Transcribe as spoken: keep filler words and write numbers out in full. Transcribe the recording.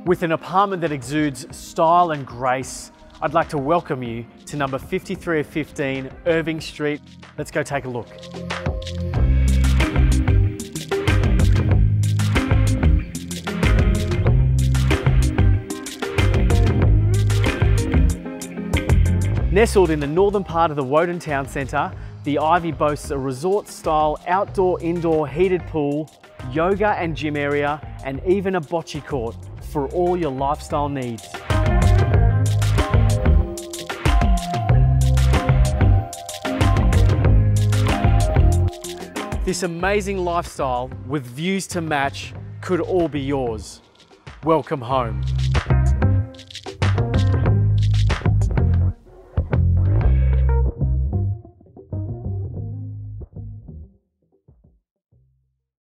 With an apartment that exudes style and grace, I'd like to welcome you to number fifty-three of fifteen Irving Street. Let's go take a look. Nestled in the northern part of the Woden Town Centre, the Ivy boasts a resort-style outdoor-indoor heated pool, yoga and gym area, and even a bocce court for all your lifestyle needs. This amazing lifestyle with views to match could all be yours. Welcome home.